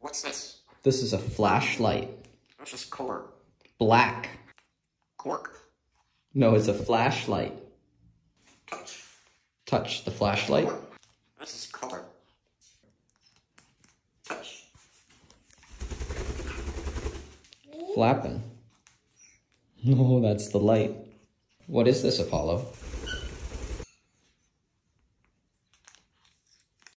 What's this? This is a flashlight. This is color. Black. Cork. No, it's a flashlight. Touch. Touch the flashlight. This is color. Touch. Flapping. No, that's the light. What is this, Apollo?